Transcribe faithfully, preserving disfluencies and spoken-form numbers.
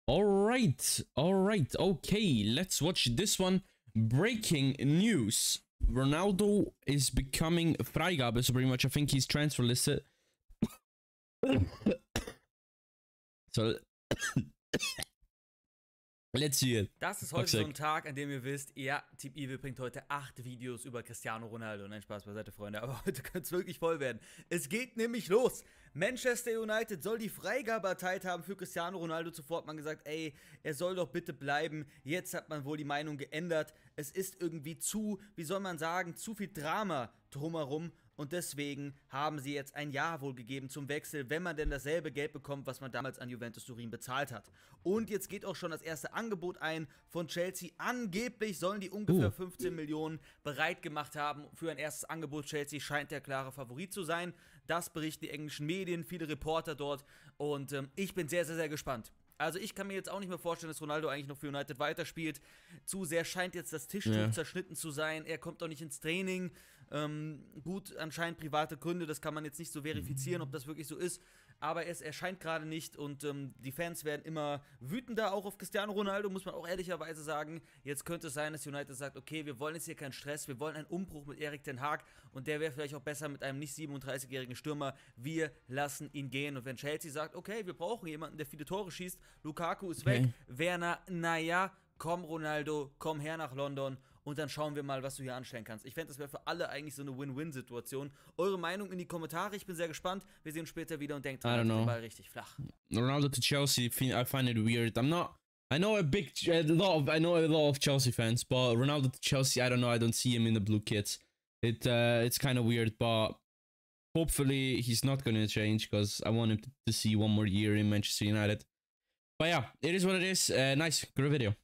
Alright, alright, okay, let's watch this one. Breaking news. Ronaldo is becoming Freigabe, so pretty much I think he's transfer listed. So, let's see it. Das ist heute so ein Tag, an dem ihr wisst, ja, Team Evil bringt heute acht Videos über Cristiano Ronaldo. Nein, Spaß beiseite, Freunde, aber heute könnte es wirklich voll werden. Es geht nämlich los. Manchester United soll die Freigabe erteilt haben für Cristiano Ronaldo. Zuvor hat man gesagt, ey, er soll doch bitte bleiben. Jetzt hat man wohl die Meinung geändert. Es ist irgendwie zu, wie soll man sagen, zu viel Drama drumherum. Und deswegen haben sie jetzt ein Ja wohl gegeben zum Wechsel, wenn man denn dasselbe Geld bekommt, was man damals an Juventus Turin bezahlt hat. Und jetzt geht auch schon das erste Angebot ein von Chelsea. Angeblich sollen die ungefähr uh. fünfzehn Millionen bereit gemacht haben für ein erstes Angebot. Chelsea scheint der klare Favorit zu sein. Das berichten die englischen Medien, viele Reporter dort. Und ähm, ich bin sehr, sehr, sehr gespannt. Also ich kann mir jetzt auch nicht mehr vorstellen, dass Ronaldo eigentlich noch für United weiterspielt. Zu sehr scheint jetzt das Tischtuch ja. zerschnitten zu sein. Er kommt auch nicht ins Training. Ähm, gut, anscheinend private Gründe, das kann man jetzt nicht so verifizieren, ob das wirklich so ist. Aber es erscheint gerade nicht und ähm, die Fans werden immer wütender, auch auf Cristiano Ronaldo, muss man auch ehrlicherweise sagen. Jetzt könnte es sein, dass United sagt, okay, wir wollen jetzt hier keinen Stress, wir wollen einen Umbruch mit Erik ten Hag und der wäre vielleicht auch besser mit einem nicht siebenunddreißigjährigen Stürmer. Wir lassen ihn gehen. Und wenn Chelsea sagt, okay, wir brauchen jemanden, der viele Tore schießt, Lukaku ist weg, okay. Werner, naja, komm Ronaldo, komm her nach London und dann schauen wir mal, was du hier anstellen kannst. Ich fände, das wäre für alle eigentlich so eine Win-Win-Situation. Eure Meinung in die Kommentare, ich bin sehr gespannt. Wir sehen uns später wieder und denkt dran, den Ball richtig flach. Ronaldo to Chelsea, I find it weird. I'm not, I know a big, a lot of, I know a lot of Chelsea fans, but Ronaldo to Chelsea, I don't know, I don't see him in the blue kits. It, uh, it's kind of weird, but hopefully he's not going to change because I want him to see one more year in Manchester United. But yeah, it is what it is. Uh, nice, great video.